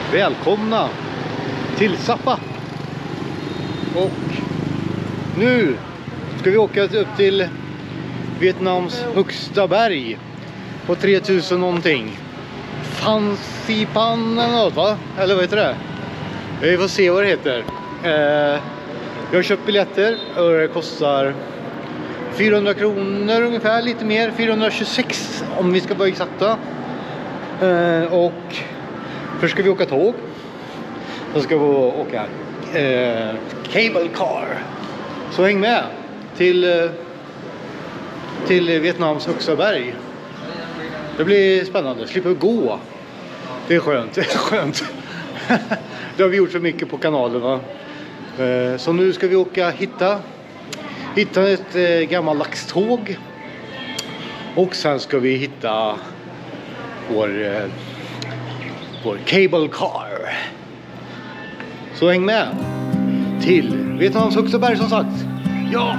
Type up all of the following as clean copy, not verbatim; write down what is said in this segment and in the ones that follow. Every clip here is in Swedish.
Välkomna till Sapa. Och nu ska vi åka upp till Vietnams högsta berg på 3000 någonting. Phan Xipang eller något, va? Eller vad heter det? Vi får se vad det heter. Jag har köpt biljetter och det kostar 400 kronor ungefär, lite mer, 426 om vi ska vara exakta. Och först ska vi åka tåg. Då ska vi åka cable car. Så häng med till Vietnams högsta berg. Det blir spännande, slipper gå. Det är skönt, det är skönt. Det har vi gjort för mycket på kanalen, va? Så nu ska vi åka hitta ett gammaldags tåg. Och sen ska vi hitta vår cable car. Så häng med till Vietnams högsta berg som sagt. Ja!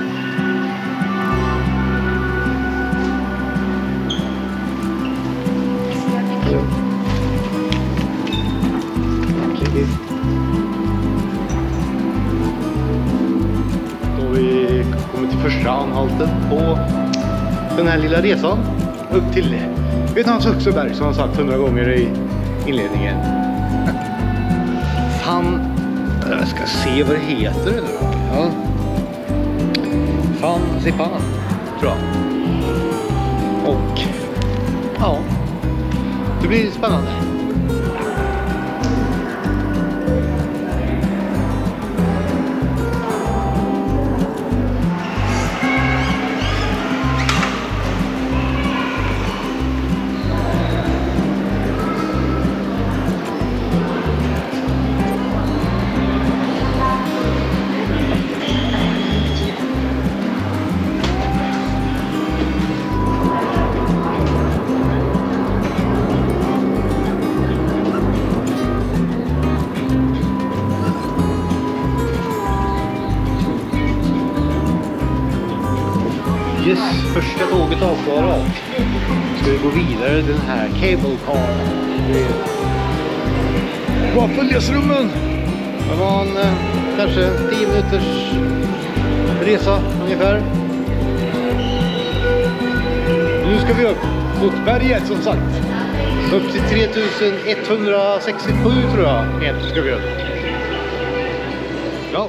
Då vi kommer till första anhalten på den här lilla resan upp till Vietnams högsta berg som jag sagt 100 gånger i inledningen. Fan, jag ska se vad det heter eller? Ja. Phan Xipang tror jag. Och ja, det blir spännande. Yes, första tåget avklarat. Ska vi gå vidare den här cable car. Bra följesrummen. Det var en kanske 10 minuters resa ungefär. Nu ska vi upp mot berget som sagt. Upp till 3167 tror jag meter ska vi upp. Ja.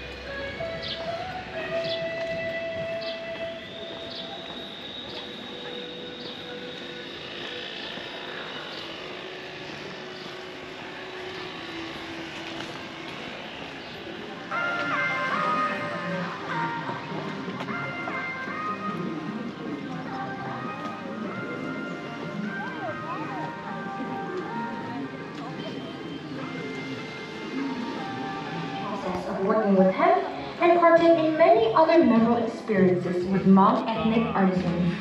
Working with him and partake in many other memorable experiences with Hmong ethnic artisans.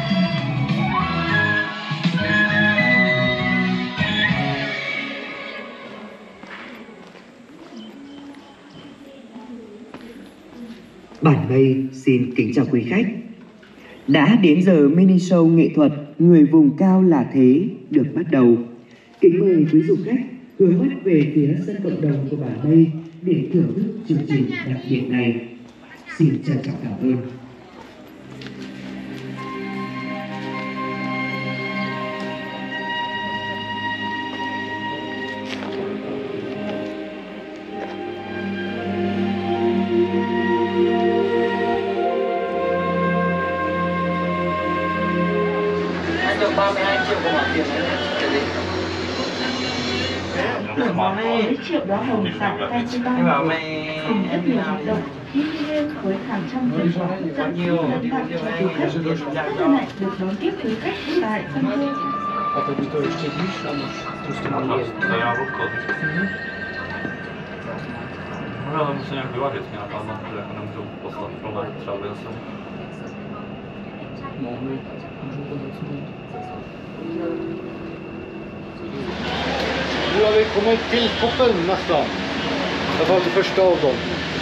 Bản Mây xin kính chào quý khách. Đã đến giờ mini show nghệ thuật Người vùng cao là thế được bắt đầu. Kính mời quý du khách hướng mắt về phía sân cộng đồng của Bản Mây để thưởng thức chương trình đặc biệt này. Xin trân trọng cảm ơn. Anh được 32 triệu của khoản tiền này cái gì? Triệu đó hồng sạc tay trên bao nhiêu cùng rất nhiều hoạt động thiêng liêng với hàng trăm phần quà hấp dẫn dẫn tặng cho du khách. Rất hân hạnh được đón tiếp quý khách tại sân khấu. Nu har vi kommit till toppen nästan. I alla fall det första av dem.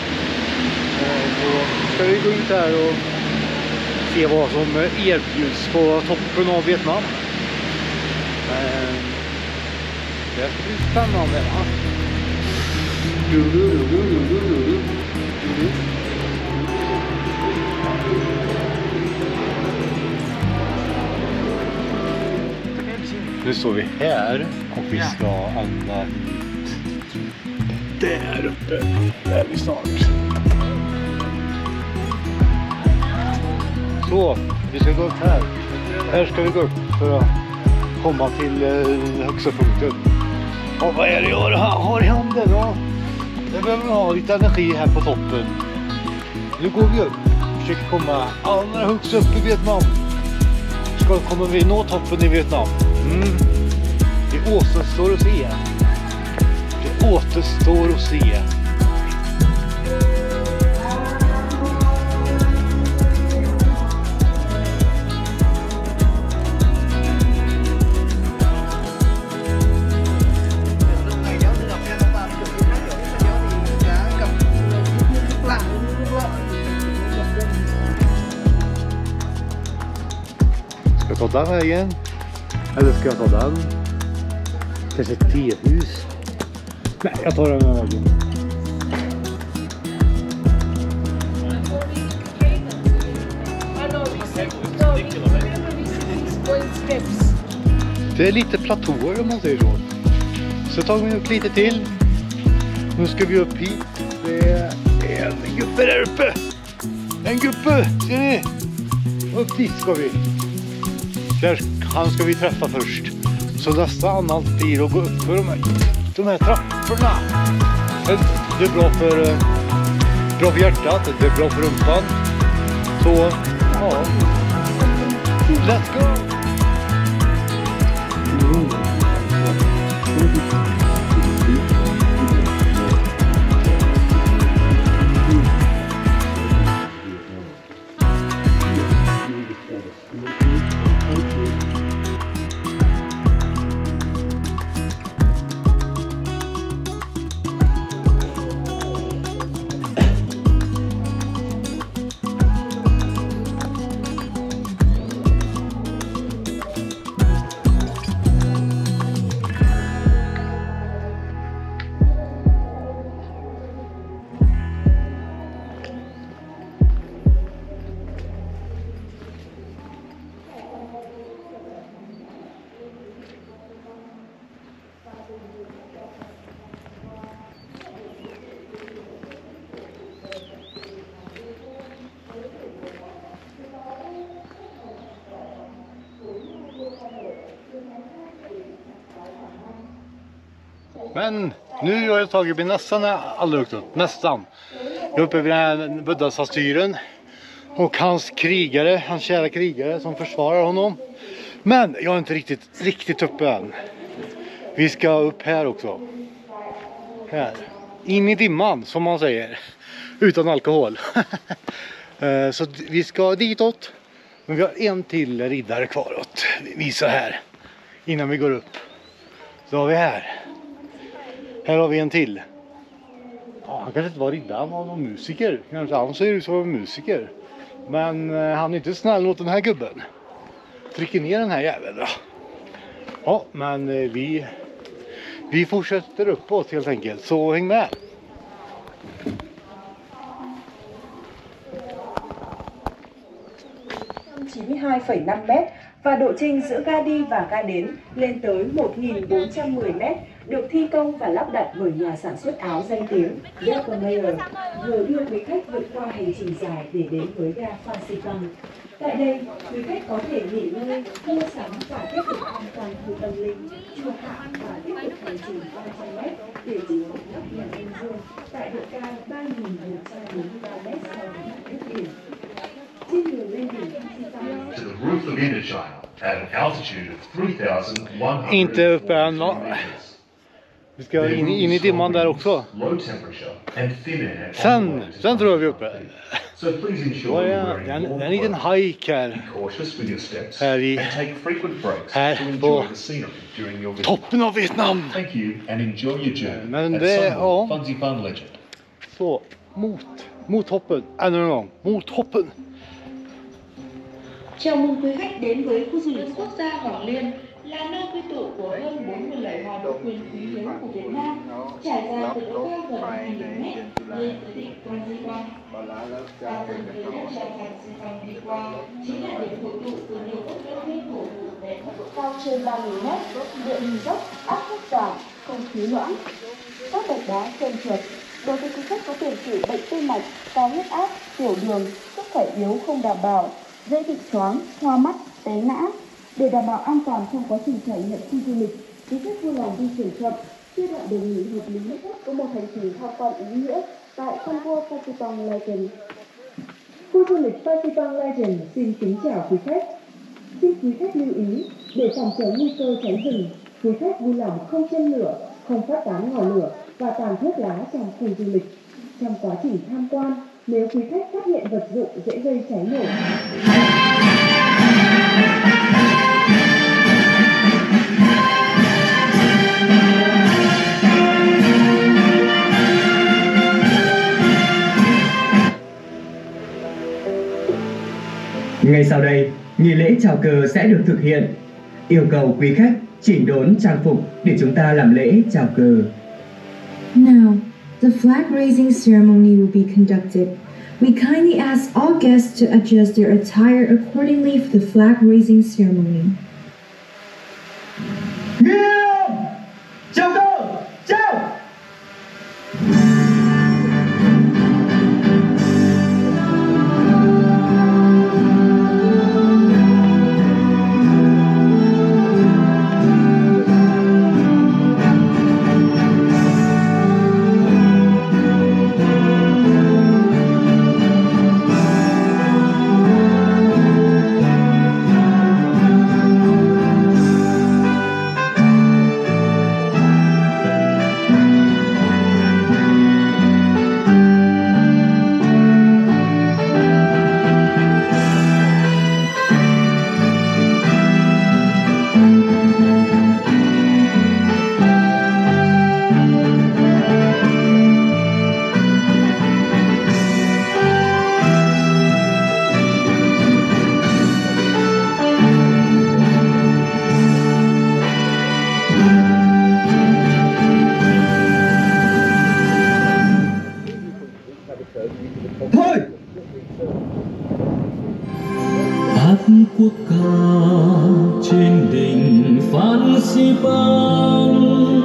Så ska vi gå ut här och se vad som erbjuds på toppen av Vietnam. Det Det blir spännande, va? Nu står vi här och vi ska använda där uppe. Där är vi snart. Så, vi ska gå upp här. Här ska vi gå upp för att komma till högsta punkten. Och vad är det jag har i handen då? Jag behöver ha lite energi här på toppen. Nu går vi upp. Försöker komma allra högst upp i Vietnam. Kommer vi nå toppen i Vietnam? Det återstår att se. Det återstår att se. Ska jag ta den vägen? Eller ska jag ta den? Kanske ett tehus? Nej, jag tar den här vägen. Det är lite platåer om man säger så. Så tar vi upp lite till. Nu ska vi upp hit. Det är en gubbe där uppe. En gubbe, ser ni? Upp dit ska vi. Han ska vi träffa först. Så nästa annat blir att gå upp för de här trapporna. Det är bra för hjärtat, det är bra för rumpan. Så, ja. Let's go! Men nu har jag tagit mig nästan alldeles upp. Nästan. Jag är uppe vid den här Buddha-statyn och hans krigare, hans kära krigare som försvarar honom. Men jag är inte riktigt uppe än. Vi ska upp här också. Här. In i dimman som man säger. Utan alkohol. Så vi ska ditåt. Men vi har en till riddare kvar att visa här. Innan vi går upp. Så har vi här. Här har vi en till. Ja, han kanske inte var riddare, han var någon musiker. Kanske han ser ut som en musiker. Men han är inte snäll mot den här gubben. Trycker ner den här jäveln då. Ja, men vi fortsätter uppåt helt enkelt. Så häng med. m và độ trinh giữa ga đi và ga đến lên tới 1.410 m, được thi công và lắp đặt bởi nhà sản xuất áo danh tiếng Beckermeyer, vừa đưa quý khách vượt qua hành trình dài để đến với ga Phan Xipang. Tại đây, quý khách có thể nghỉ ngơi, mua sắm và tiếp tục tham quan khu tâm linh, chùa Hạ và tiếp tục hành trình 300 m để chinh phục nóc nhà Em Dương tại độ cao 3.143 m so với mặt nước biển. Trên đường lên đỉnh Phan Xipang, to the roof of Indochina at an altitude of 3,100 Inte uppe än. Vi ska in i dimman där också. low temperature and thin air. Sen tror jag vi är uppe. So please ensure you're wearing warm En liten clothing. hike här. Be cautious with your steps Här and i- take frequent breaks här to på enjoy the scenery during your visit. Toppen av Vietnam. Thank you and enjoy your journey. Men at det- Sunwolf ja. Phan Xipang Legend. Så, mot toppen. Ännu en gång. Mot toppen. Chào mừng quý khách đến với khu du lịch quốc gia Hoàng Liên, là nơi quy tụ của hơn 40 loài hoa độc quyền quý hiếm của Việt Nam, trải dài từ độ cao gần 1.000 mét lên tới đỉnh Phan và từng với đất tràng cảnh xung quanh đi qua chính là điểm hội tụ của nhiều đất nước nguyên thổ đẹp Cao trên 3.000 mét, địa hình dốc, áp thấp giảm, không khí loãng. Các gạch đá trơn trượt. Đối với quý khách có tiền sử bệnh tim mạch, cao huyết áp, tiểu đường, sức khỏe yếu không đảm bảo, dễ bị choáng, hoa mắt, té ngã. Để đảm bảo an toàn trong quá trình trải nghiệm khu du lịch, quý khách vui lòng di chuyển chậm. Giai đoạn đề nghị hợp lý nhất có một hành trình tham quan ý nghĩa tại Sun World Phan Legend. Khu du lịch Phan Legend xin kính chào quý khách. Xin quý khách lưu ý, để phòng chống nguy cơ cháy rừng, quý khách vui lòng không châm lửa, không phát tán ngọn lửa và tàn thuốc lá trong khu du lịch. Trong quá trình tham quan, nếu quý khách phát hiện vật dụng dễ gây cháy nổ, Ngay sau đây, nghi lễ chào cờ sẽ được thực hiện. Yêu cầu quý khách chỉnh đốn trang phục để chúng ta làm lễ chào cờ. Now, the flag raising ceremony will be conducted. We kindly ask all guests to adjust their attire accordingly for the flag raising ceremony. Nghiêm! Chào cờ! Chào! Thôi! Hát quốc ca trên đỉnh Phan Xipang,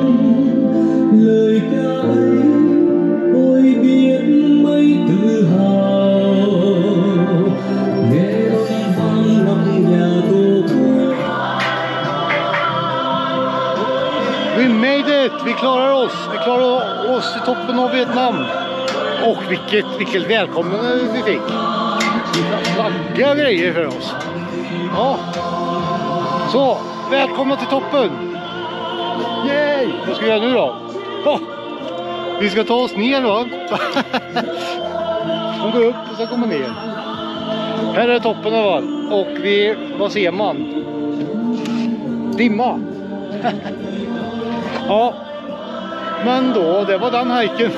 lời ca ấy ôi biết mấy tự hào, nghe âm vang lòng nhà Tổ quốc. Vi made it! Vi klarar oss till toppen av Vietnam. Och vilket välkomnande vi fick. Flagga grejer för oss. Ja. Så, välkomna till toppen. Yay! Vad ska vi göra nu då? Vi ska ta oss ner då. De går upp och sen kommer ner. Här är toppen av allt. Och vad ser man? Dimma. Ja. Men då, det var den hiken.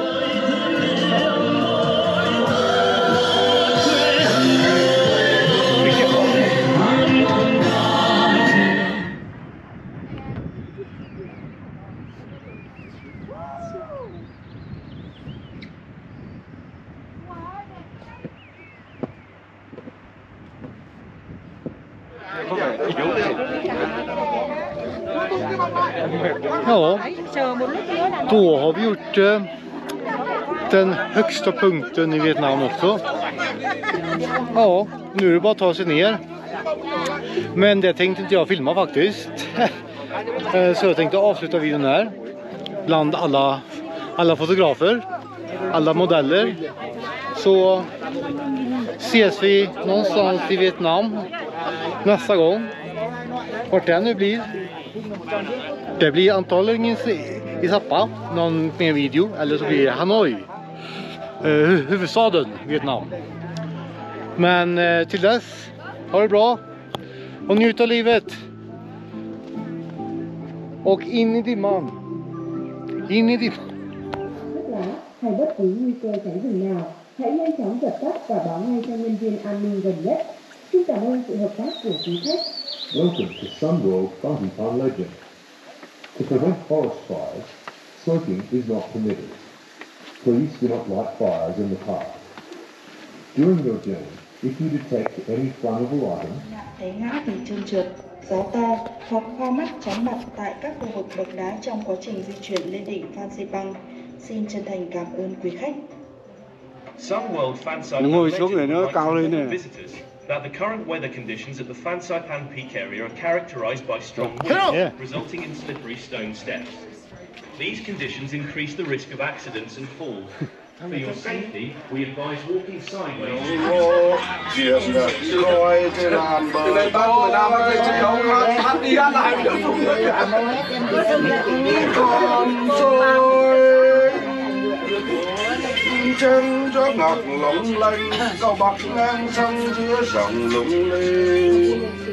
Ja, då har vi gjort den högsta punkten i Vietnam också. Ja, nu är det bara att ta sig ner. Men det tänkte inte jag filma faktiskt. Så jag tänkte avsluta videon här. Bland alla fotografer, alla modeller. Så ses vi någonstans i Vietnam nästa gång. Vart det nu blir. Det blir antagligen i Sapa, någon mer video, eller så blir det Hanoi, huvudstaden Vietnam. Men till dess, ha det bra och njut av livet. Och in i dimman. In i dimman. hay bất cứ nguy cơ cháy rừng nào, hãy nhanh chóng dập tắt và báo ngay cho nhân viên an ninh gần nhất. Xin cảm ơn sự hợp tác của quý khách. Welcome to Sun World Phan Legend. To prevent forest fires, smoking is not permitted. Please do not light fires in the park. During your journey, if you detect any flammable items, Té ngã vì trơn trượt, gió to hoặc hoa mắt chóng mặt tại các khu vực bậc đá trong quá trình di chuyển lên đỉnh Phan Xipang, xin chân thành cảm ơn quý khách. Some World Fan Saipan Ngồi xuống rồi nó legends cao lên remind nè. visitors that the current weather conditions at the Phan Xipang Peak area are characterized by strong winds, resulting in slippery stone steps. These conditions increase the risk of accidents and falls. For your safety, we advise walking sideways. Chuyện coi thế làm bờ lên bắt người ta bắt lên sân khấu hát đi hát lại được không được con rồi chân gió ngọc lộng lanh cao bắc ngang sông giữa dòng lung linh.